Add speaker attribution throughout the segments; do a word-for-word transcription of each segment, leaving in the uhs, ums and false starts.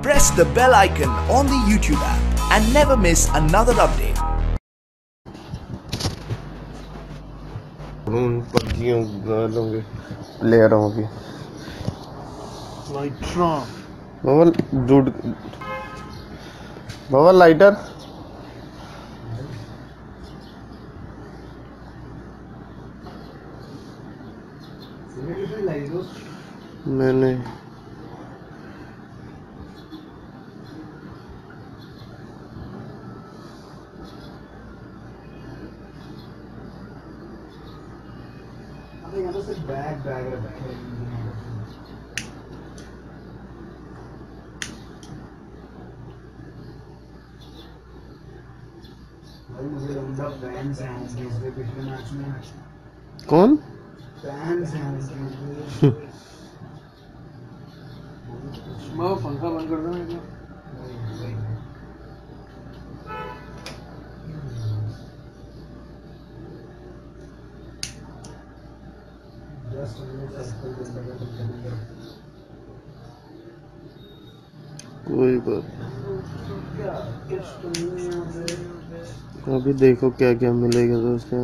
Speaker 1: press the bell icon on the YouTube app and never miss another update.
Speaker 2: पक्कियों गालोंगे ले रहा हूँ अभी
Speaker 3: lighter
Speaker 2: बाबा दूध बाबा लाइटर मैंने
Speaker 3: बैग बैग भाई मुझे लंबा फैंस हैं इसके पिछले मैच में
Speaker 2: कौन
Speaker 3: फैंस हैं इसके मैं पंखा बंद कर दूं क्या
Speaker 2: कोई बात अभी देखो क्या क्या मिलेगा दोस्तों।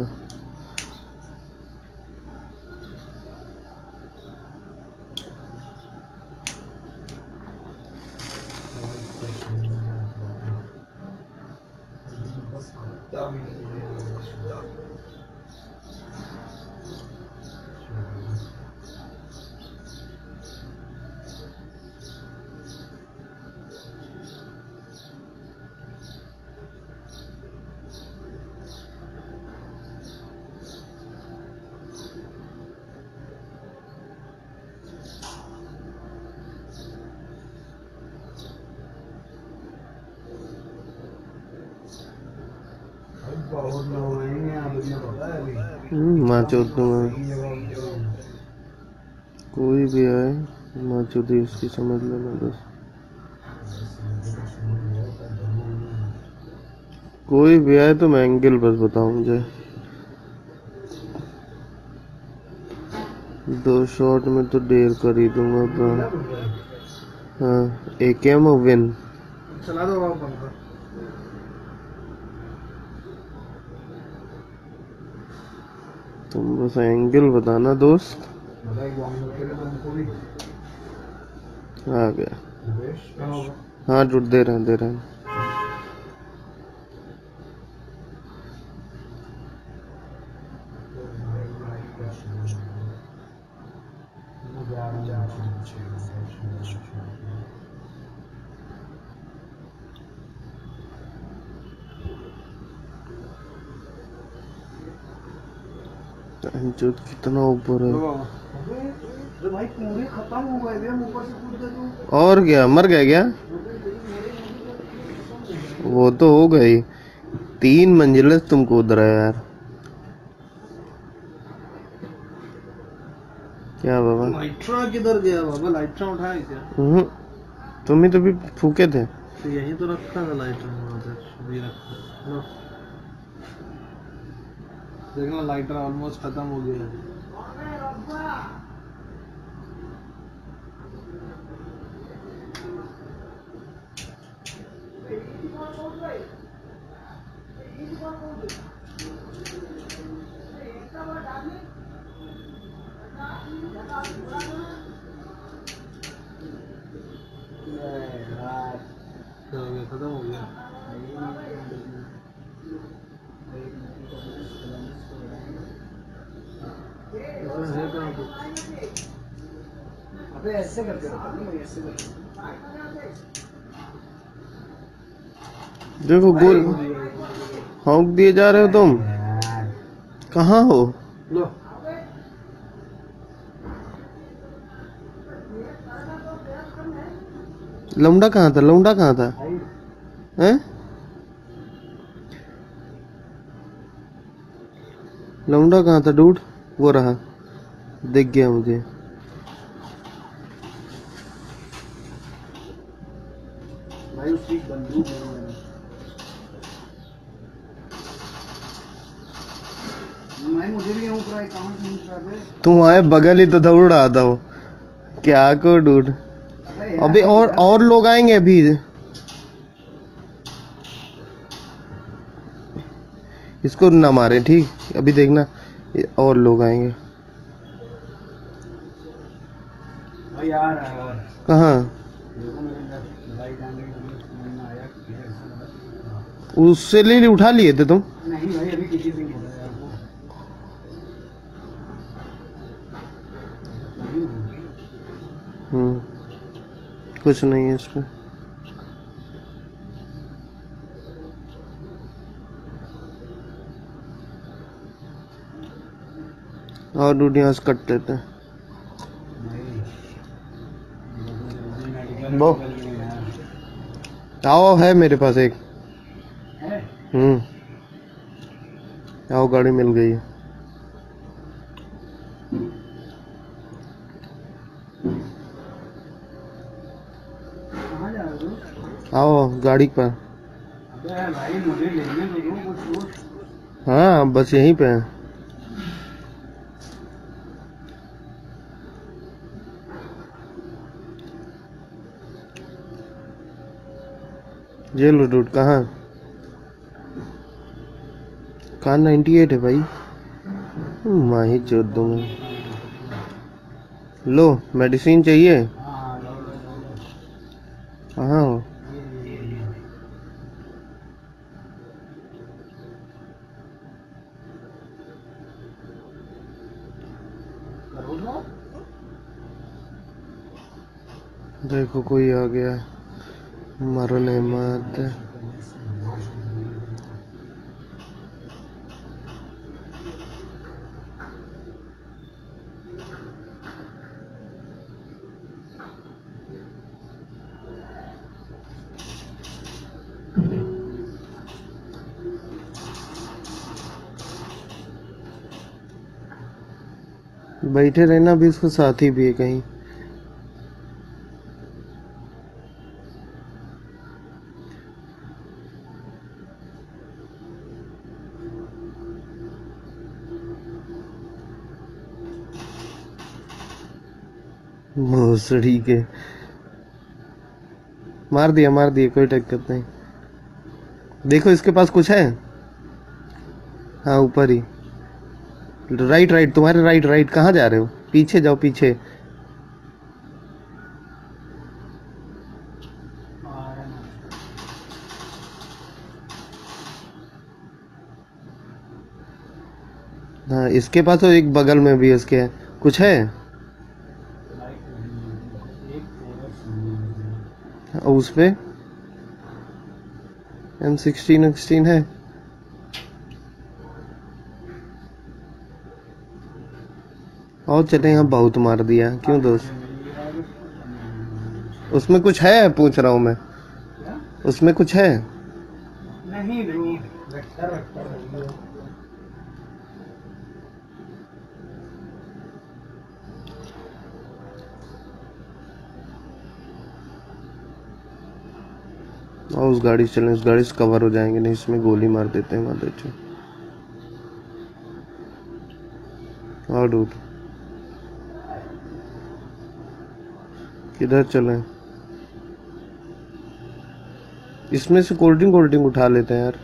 Speaker 3: बहुत लोग आएंगे आप मुझे पता है अभी
Speaker 2: माँ चौथ कोई भी आए माँ चौथ उसकी समझ लेना बस कोई भी आए तो मैं एंगल बस बताऊं मुझे दो शॉट में तो डेर कर ही दूंगा तो हाँ एक एम विन
Speaker 3: चला दो आप पंखा
Speaker 2: तुम बस एंगल बताना दोस्त आ गया हाँ जुट दे रहे हैं दे रहे हैं अंजुत कितना ऊपर है
Speaker 3: भाई पूरे खत्म हो गए ऊपर से कूद गए
Speaker 2: और क्या मर गया क्या वो तो हो गई तीन मंजिलें तुम कूद रहे यार क्या बाबा
Speaker 3: लाइट्रा किधर गया बाबा लाइट्रा उठाया क्या
Speaker 2: तुम ही तो भी फूके थे
Speaker 3: तो यही तो रखा था लाइट्रा भी रखा देखना लाइटर ऑलमोस्ट खत्म हो गया है खत्म हो गया अबे ऐसे करते रहो ऐसे
Speaker 2: देखो गोल हॉक दिए जा रहे हो तुम कहाँ हो
Speaker 3: लो
Speaker 2: लौंडा कहाँ था लौंडा कहाँ था हैं लौंडा कहाँ था डूड वो रहा दिख गया मुझे
Speaker 3: भाई उसकी बंदूक है मैं मुझे भी ऊपर है कहां से ऊपर है
Speaker 2: तुम आए बगल ही तो दौड़ रहा था वो क्या को डूड
Speaker 3: अबे यार।
Speaker 2: अभी और और लोग आएंगे अभी। इसको ना मारे, ठीक, अभी देखना ये और लोग आएंगे।
Speaker 3: भाई यार और
Speaker 2: कहाँ?
Speaker 3: देखो मेरे घर भाई जाने के लिए समझ में आया कि ऐसा लगा।
Speaker 2: उससे ले ले उठा लिए थे तुम?
Speaker 3: नहीं भाई अभी किसी से नहीं बोला यार वो।
Speaker 2: हम्म कुछ नहीं है इसमें। और डूड यहाँ से कट देते हैं। वो आओ, है मेरे पास एक। हम्म आओ, गाड़ी मिल गई है।
Speaker 3: कहाँ जा रहे हो?
Speaker 2: आओ गाड़ी पर।
Speaker 3: अबे भाई मुझे लेने दो दो कुछ कुछ।
Speaker 2: हाँ बस यहीं पे है। ये लो डूड, कहाँ कहाँ नाइन्टी एट है भाई। माही चोद दूंगा। लो मेडिसिन चाहिए?
Speaker 3: हाँ लो लो लो लो।
Speaker 2: कहाँ हो?
Speaker 3: ये ये ये करो लो।
Speaker 2: देखो कोई आ गया, मरने मत। बैठे रहना भी, उसका साथी भी है कहीं। भोसड़ी के मार दिया मार दिया, कोई दिक्कत नहीं। देखो इसके पास कुछ है। हाँ ऊपर ही, राइट राइट, तुम्हारे राइट राइट। कहाँ जा रहे हो? पीछे जाओ पीछे। हाँ इसके पास तो एक बगल में भी इसके है। कुछ है? और उस पे एम सिक्सटीन सिक्सटीन है। और चले, यहाँ बहुत मार दिया। क्यों दोस्त? उसमें कुछ है, पूछ रहा हूँ मैं। उसमें कुछ है?
Speaker 3: नहीं ब्रो, वेक्टर वेक्टर है।
Speaker 2: और उस गाड़ी से चलें, उस गाड़ी से कवर हो जाएंगे, नहीं इसमें गोली मार देते हैं मादर चो। और डूड किधर चलें? इसमें से कोल्ड ड्रिंक कोल्ड ड्रिंक उठा लेते हैं यार।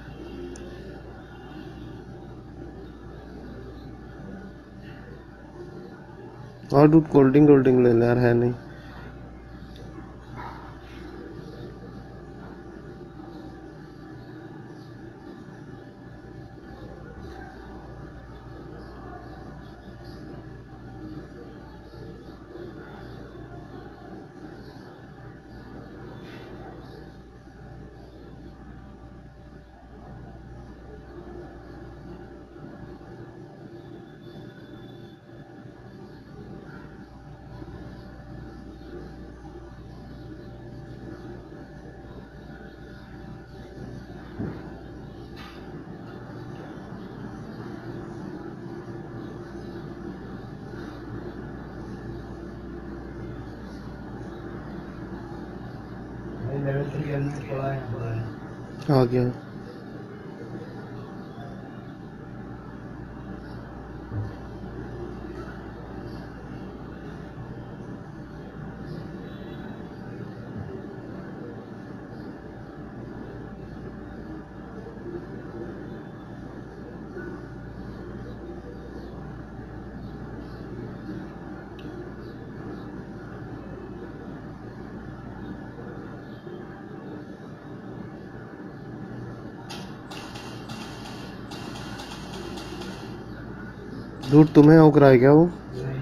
Speaker 2: और dude cold drink cold drink ले ले यार, है नहीं।
Speaker 3: लेवल थ्री के अंदर पड़ा है पड़ा है।
Speaker 2: आ गया। झूठ तुम्हें औक रहा है क्या वो?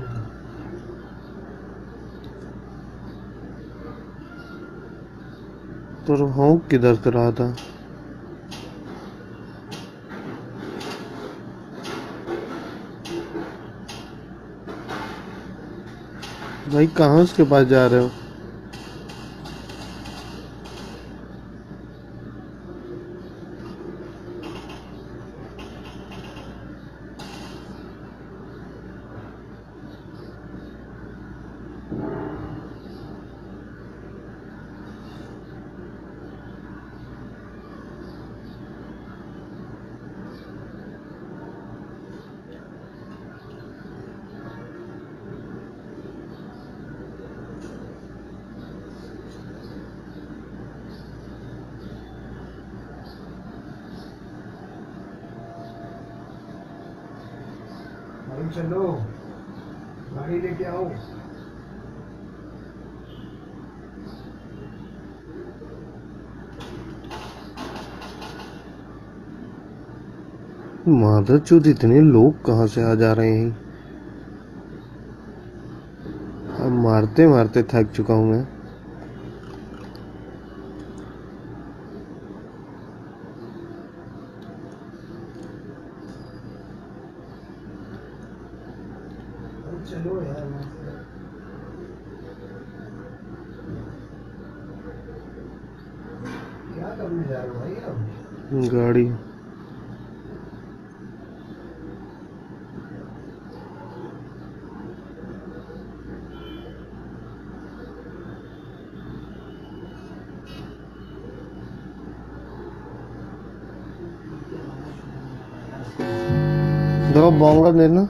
Speaker 2: तो हौक किधर से रहा था? भाई कहाँ उसके पास जा रहे हो?
Speaker 3: भाई चलो गाड़ी लेके आओ।
Speaker 2: मादरचोद इतने लोग कहाँ से आ जा रहे हैं? अब मारते मारते थक चुका हूँ मैं।
Speaker 3: चलो यार क्या करने जा रहे हो भाई अब?
Speaker 2: गाड़ी दो बॉन्गा देना।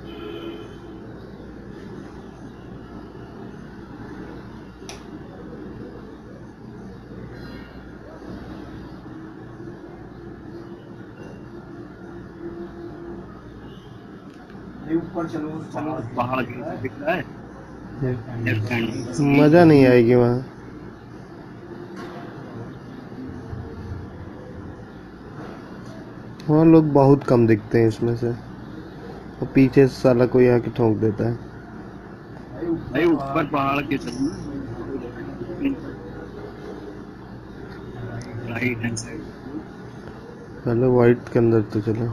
Speaker 3: ऊपर चलो चलो
Speaker 4: पहाड़ दिख रहा है लेफ्ट हैंड।
Speaker 2: मजा नहीं आएगी वहाँ। वहाँ लोग बहुत कम दिखते हैं इसमें से, और पीछे से साला कोई आके ठोक देता है।
Speaker 4: भाई ऊपर पहाड़ के चलो राइट हैंड साइड।
Speaker 2: पहले वाइट के अंदर तो चलो।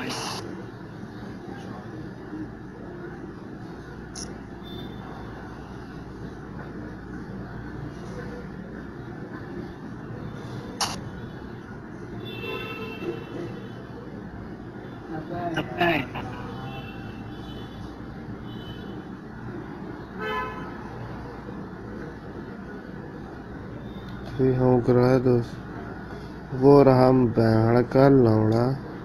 Speaker 2: ये हौक रहा है दोस्त, वो रहा बैंड का लौड़ा।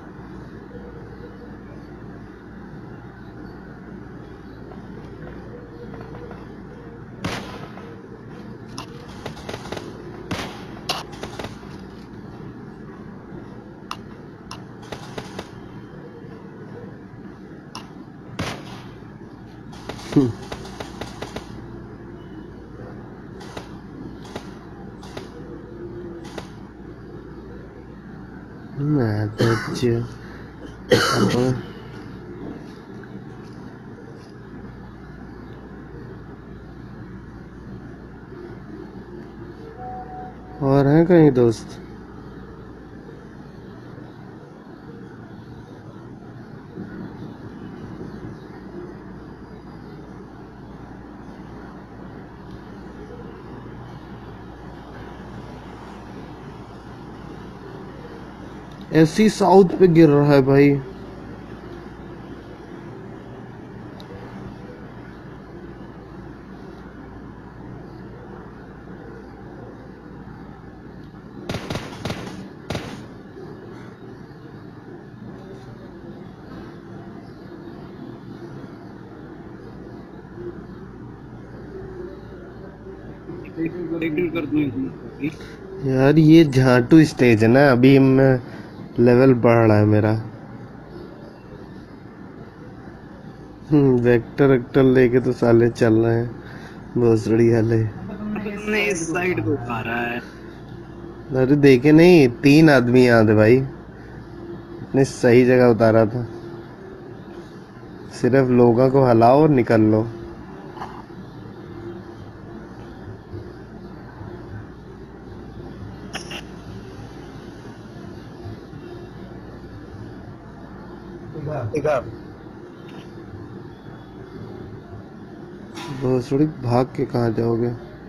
Speaker 2: मैं तो और हैं कहीं दोस्त? ऐसी साउथ पे गिर रहा है भाई।
Speaker 4: कर दूं
Speaker 2: यार ये झाटू स्टेज है ना, अभी मैं लेवल बढ़ रहा है मेरा। हम्म वेक्टर वेक्टर लेके तो साले चल रहे हैं, बहुत बढ़िया ले।
Speaker 4: तुमने इस साइड को उठा रहा है।
Speaker 2: अरे देखे नहीं, तीन आदमी यहाँ थे भाई, इतने सही जगह उतारा था। सिर्फ लोगों को हलाओ और निकल लो।
Speaker 4: ठीक है।
Speaker 2: भोसड़ी भाग के कहाँ जाओगे?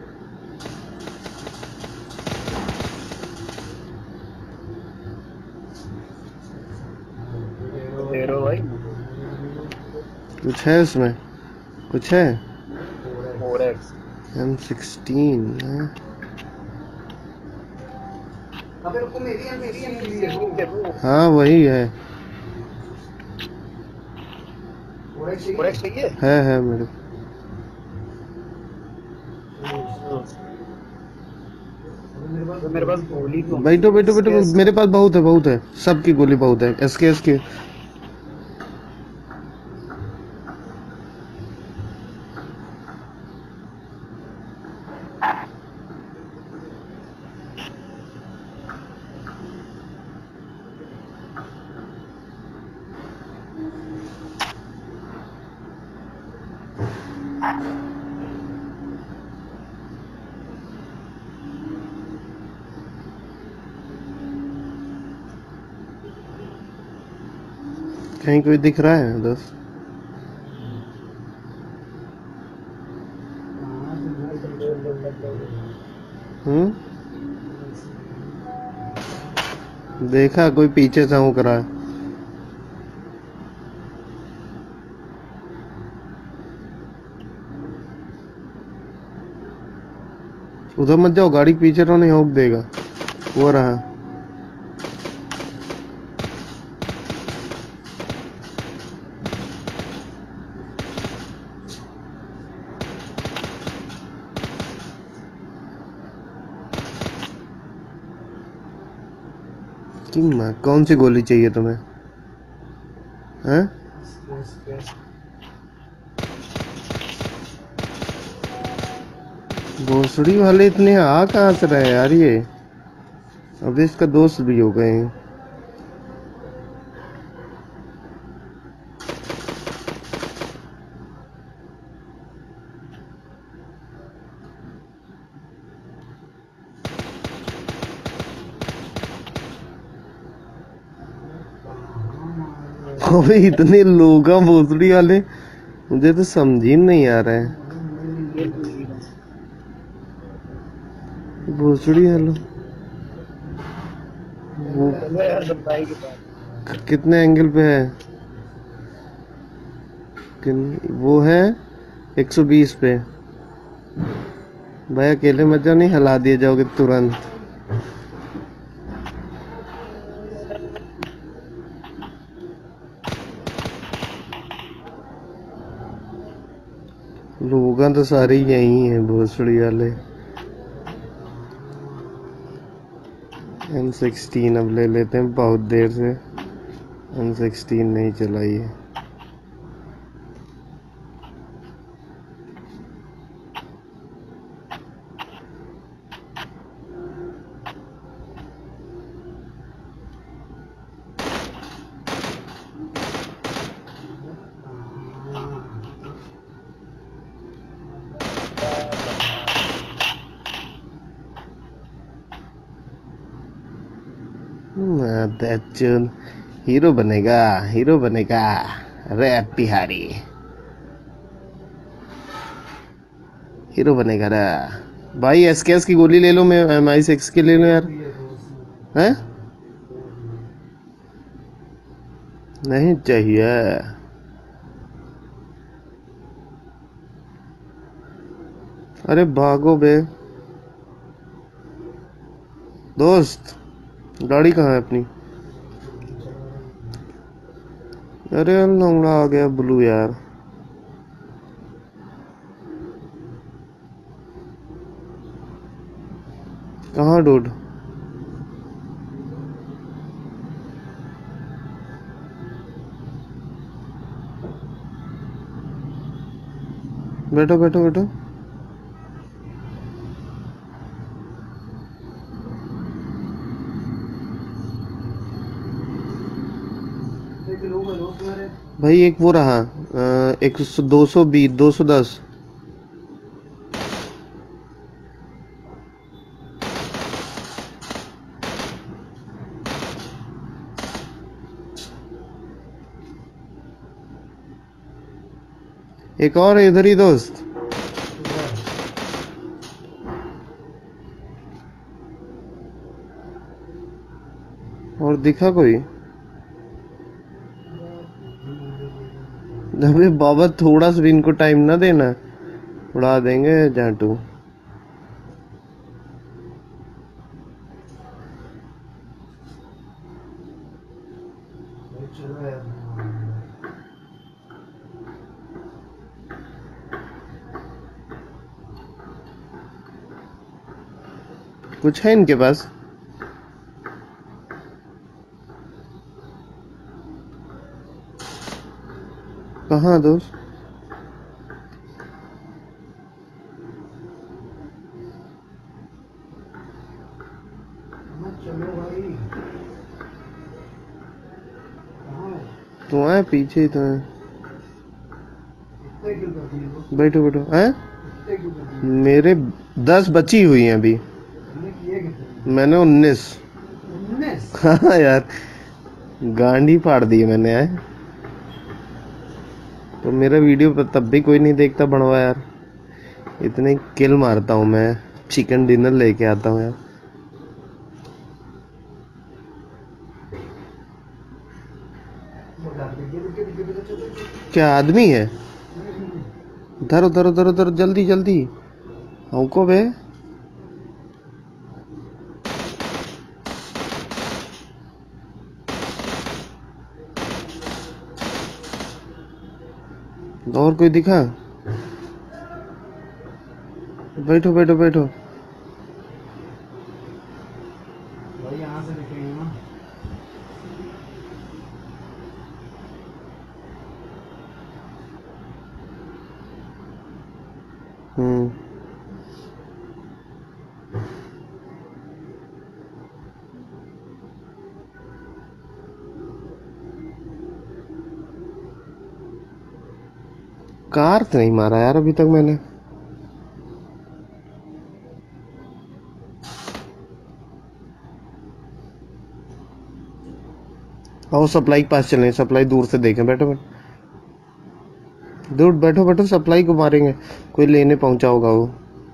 Speaker 4: हेरो भाई
Speaker 2: कुछ है उसमें? कुछ है?
Speaker 4: फोर एक्स
Speaker 2: एम सिक्सटीन है।
Speaker 3: अबे रुको, मेरी है मेरी है मेरी है।
Speaker 2: हाँ वही है।
Speaker 3: फोर एक्स
Speaker 4: फोर एक्स चाहिए?
Speaker 2: है है मेरे।
Speaker 4: तो मेरे पास गोली तो
Speaker 2: बैठो बैठो बैठो, मेरे पास बहुत है बहुत है, सबकी गोली बहुत है। एसके एसके कहीं कोई दिख रहा है दोस्त? हम्म देखा कोई पीछे से हूँ करा। उधर मत जाओ, गाड़ी के पीछे रहो, नहीं होक देगा। वो रहा। तुम कौन सी गोली चाहिए तुम्हें? हैं? भोसड़ी वाले इतने आ कहाँ से रहे यार ये? अब इसका दोस्त भी हो गए हैं। अबे इतने लोग हैं भोसड़ी वाले, मुझे तो समझ ही नहीं आ रहा है। भोसड़ी वाले वो कितने एंगल पे है? किन- वो है एक सौ बीस पे। भाई अकेले मत जाओ, नहीं हिला दिए जाओगे तुरंत। लोग तो सारे यही हैं भोसड़ी वाले। एम सिक्सटीन अब ले लेते हैं, बहुत देर से एम सिक्सटीन नहीं चलाई है। दैचुन हीरो बनेगा, हीरो बनेगा रैप बिहारी, हीरो बनेगा रा। भाई एसकेएस की गोली ले लो, मैं एम आई सिक्स की ले लो यार। हैं? नहीं चाहिए। अरे भागो बे दोस्त, गाड़ी कहाँ है अपनी? अरे लौंगड़ा आ गया ब्लू यार। कहाँ डूड? बैठो बैठो बैठो।
Speaker 3: किलो का दोस्त मेरे।
Speaker 2: भाई एक वो रहा अ, एक सौ दो सौ बीस दो सौ दस। एक और है इधर ही दोस्त। और दिखा कोई? अबे बाबा थोड़ा सा भी इनको टाइम ना देना, उड़ा देंगे जाटू।
Speaker 3: चलो यार।
Speaker 2: कुछ है इनके पास? कहाँ दोस्त?
Speaker 3: चलो भाई। कहाँ है?
Speaker 2: तो आए पीछे ही तो है।
Speaker 3: इतने क्यों कर दिए दोस्त?
Speaker 2: बैठो बैठो हैं।
Speaker 3: इतने क्यों कर दिए?
Speaker 2: मेरे दस बची हुई हैं अभी।
Speaker 3: हमने किए कितने?
Speaker 2: मैंने उन्नीस।
Speaker 3: उन्नीस।
Speaker 2: हाँ यार, गांडी फाड़ दी मैंने है। तो मेरा वीडियो पर तब भी कोई नहीं देखता बनवा यार। इतने किल मारता हूँ मैं, चिकन डिनर लेके आता हूँ यार। क्या आदमी है? उधर उधर उधर उधर जल्दी जल्दी हमको बे। और कोई दिखा? बैठो बैठो बैठो।
Speaker 3: भाई यहाँ से दिखेंगे ना।
Speaker 2: हम्म कार तो नहीं मारा यार अभी तक मैंने। आओ सप्लाई के पास चलें, सप्लाई दूर से देखें। बैठो बैठो दूर बैठो बैठो, सप्लाई को मारेंगे। कोई लेने पहुंचा होगा वो।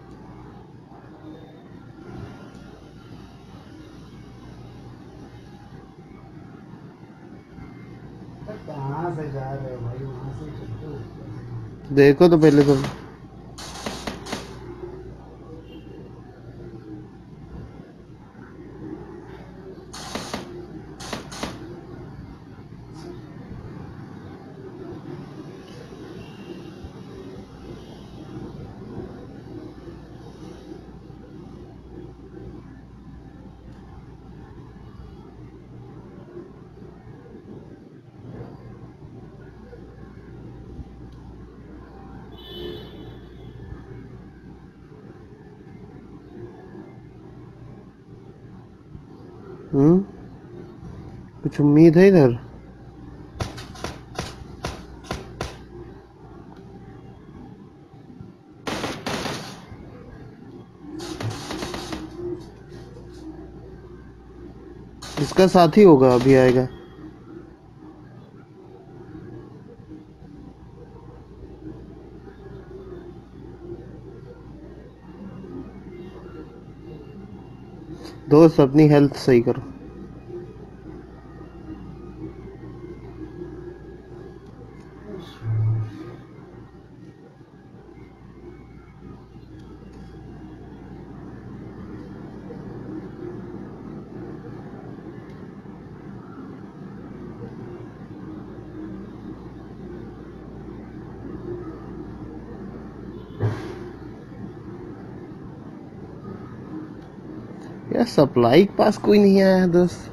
Speaker 3: कहाँ से जा रहे हो भाई? वहाँ से चलते हो।
Speaker 2: देखो तो पहले तो। हम्म कुछ उम्मीद है इधर? इसका साथी होगा, अभी आएगा। दोस्त अपनी हेल्थ सही करो। यार सप्लाई के पास कोई नहीं आया है दोस्त।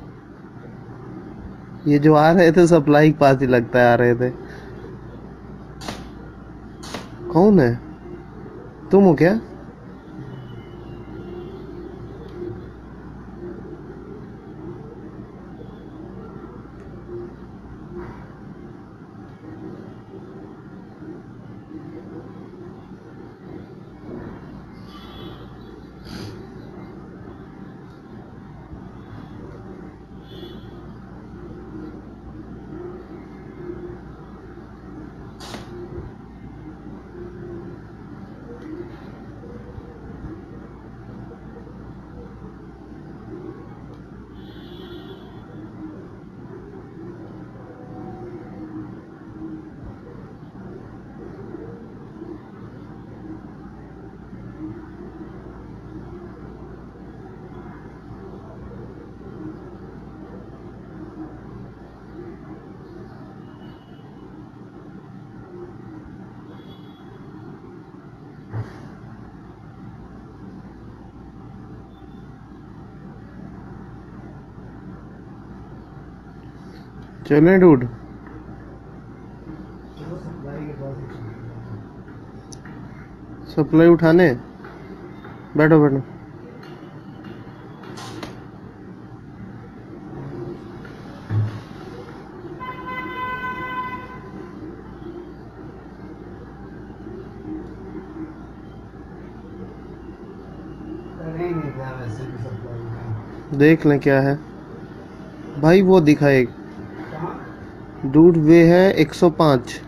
Speaker 2: ये जो आ रहे थे सप्लाई के पास ही लगता है आ रहे थे। कौन है? तुम हो क्या? चलें डूड?
Speaker 3: चलो सप्लाई के पास ही चलते हैं।
Speaker 2: सप्लाई उठाने? बैठो बैठो।
Speaker 3: करेंगे क्या वैसे भी सप्लाई का।
Speaker 2: देख लें क्या है भाई। वो दिखा एक
Speaker 3: कहाँ?
Speaker 2: डूड वे है एक सौ पाँच।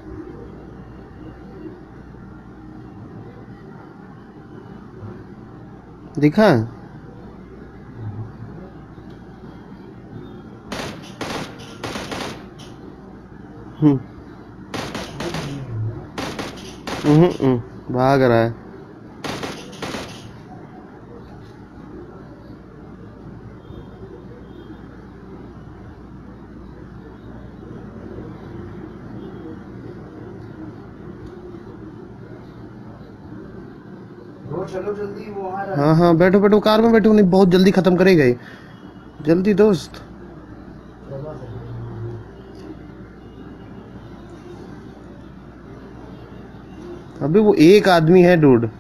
Speaker 2: दिखा? हम्म हम्म, हम्म, भाग रहा है।
Speaker 3: वो चलो जल्दी, वो आ रहा है।
Speaker 2: हाँ हाँ बैठो बैठो, कार में बैठो। नहीं बहुत जल्दी खत्म करेगा ये। जल्दी दोस्त।
Speaker 3: चलो सही।
Speaker 2: अबे वो एक आदमी है डूड।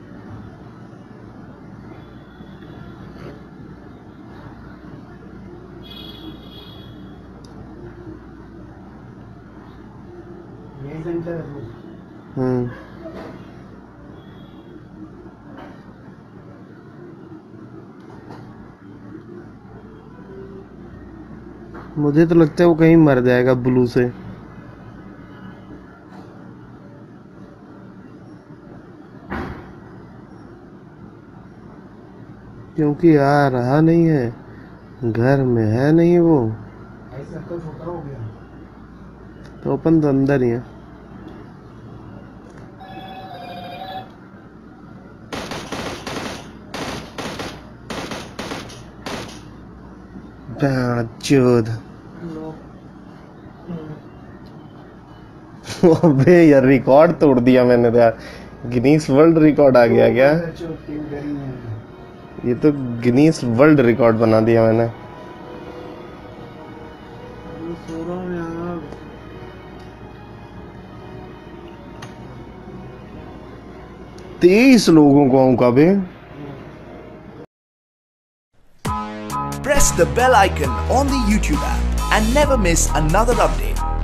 Speaker 3: ये सेंटर है वो।
Speaker 2: हम्म मुझे तो लगता है वो कहीं मर जाएगा ब्लू से। क्योंकि आ रहा नहीं है, घर में है नहीं वो।
Speaker 3: ऐसा तो छोटा हो गया।
Speaker 2: तो अपन तो अंदर ही है। चोद। अबे यार रिकॉर्ड तोड़ दिया मैंने तो यार। गिनीस वर्ल्ड रिकॉर्ड आ गया क्या? ये तो गिनीस वर्ल्ड रिकॉर्ड बना दिया मैंने। तेईस लोगों को आऊंगा बे।
Speaker 1: Press the bell icon on the YouTube app and never miss another update.